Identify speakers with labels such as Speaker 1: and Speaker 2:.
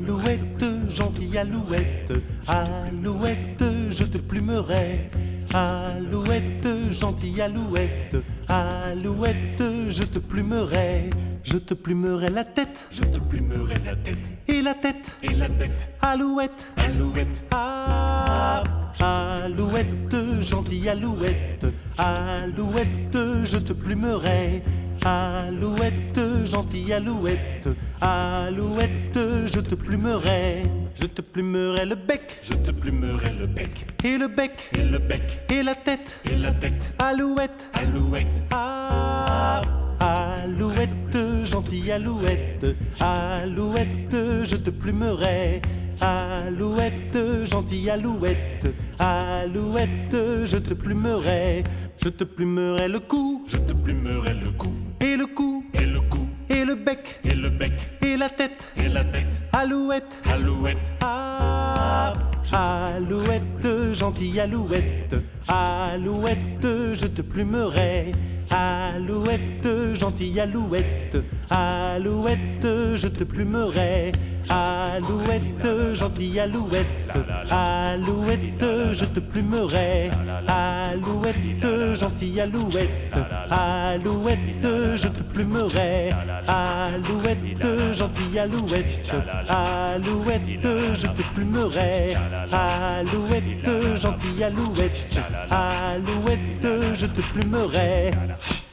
Speaker 1: Alouette, gentille alouette, alouette, je te plumerai. Alouette, gentille alouette, alouette, je te plumerai. Je te plumerai la tête,
Speaker 2: je te plumerai la tête,
Speaker 1: et la tête,
Speaker 2: et la tête.
Speaker 1: Alouette,
Speaker 2: Alouette,
Speaker 1: alouette, gentille alouette, alouette, je te plumerai. Alouette, gentille alouette, alouette, je te plumerai. Je te plumerai le bec,
Speaker 2: je te plumerai le bec,
Speaker 1: et le bec,
Speaker 2: et le bec,
Speaker 1: et la tête,
Speaker 2: et la tête.
Speaker 1: Alouette,
Speaker 2: Alouette,
Speaker 1: alouette, gentille alouette, alouette, je te plumerai. Alouette, gentille alouette, alouette, je te plumerai. Je te plumerai le cou,
Speaker 2: je te plumerai le cou,
Speaker 1: et le cou,
Speaker 2: et le cou,
Speaker 1: et le bec,
Speaker 2: et le bec,
Speaker 1: et la tête,
Speaker 2: et la tête.
Speaker 1: Alouette,
Speaker 2: Alouette,
Speaker 1: alouette, gentille alouette, alouette, je te plumerai. Alouette, gentille alouette, alouette, je te plumerai. Alouette, gentille alouette, alouette, je te plumerai. Alouette, gentille alouette, alouette, je te plumerai. Alouette, gentille alouette, alouette, je te plumerai. Alouette, gentille alouette, alouette, je te plumerai.